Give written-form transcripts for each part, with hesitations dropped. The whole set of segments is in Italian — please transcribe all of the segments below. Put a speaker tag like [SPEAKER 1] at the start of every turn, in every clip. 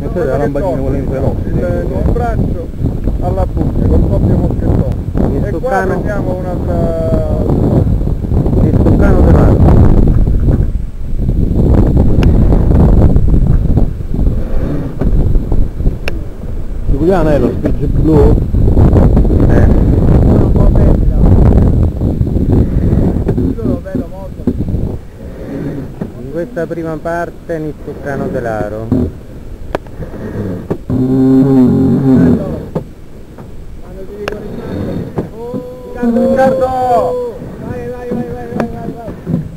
[SPEAKER 1] Questa è la lampadina con le interrotte.
[SPEAKER 2] Un braccio alla buccia, col doppio moschettone. E qua prendiamo un'altra...
[SPEAKER 1] Il Tuccano dell'Aro. Giuliano è lo spigio blu?
[SPEAKER 2] Un po' meglio. Io lo vedo molto.
[SPEAKER 1] In questa prima parte il Tuccano dell'Aro.
[SPEAKER 2] Quando ti dicono in mano. Riccardo! Vai, vai, vai, vai, vai, vai, vai.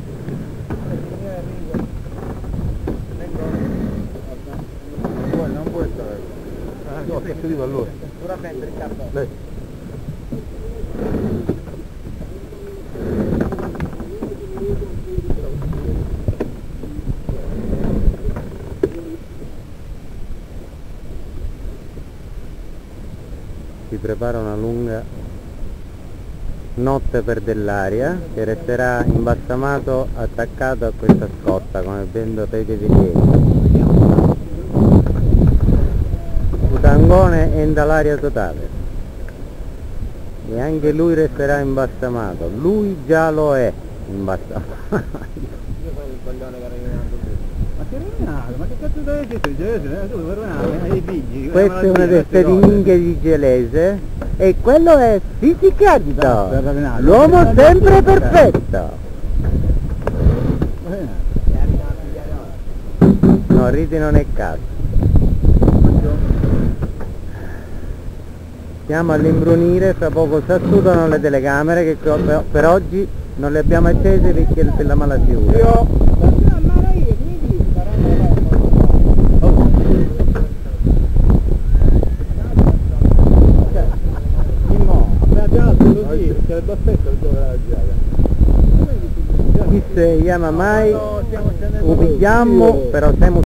[SPEAKER 2] Non può stare.
[SPEAKER 1] No, che si dice allora?
[SPEAKER 2] Sicuramente Riccardo.
[SPEAKER 1] Lei. Si prepara una lunga notte per dell'aria che resterà imbalsamato attaccato a questa scotta, come ben potete vedere. Utangone è in dall'aria totale e anche lui resterà imbalsamato. Lui già lo è imbalsamato.
[SPEAKER 2] Ma che rovinato? Ma che cazzo deve essere Gelese? Tu vuoi rovinare ai figli?
[SPEAKER 1] Questa è una delle minchie di Gelese e quello è Fisicazzo, l'uomo sempre perfetto. No, Riti non è caso. Stiamo all'imbrunire, fra poco si assutano le telecamere che per oggi non le abbiamo accese perché è per la malafigura. Chi si chiama mai, ubigliamo, però siamo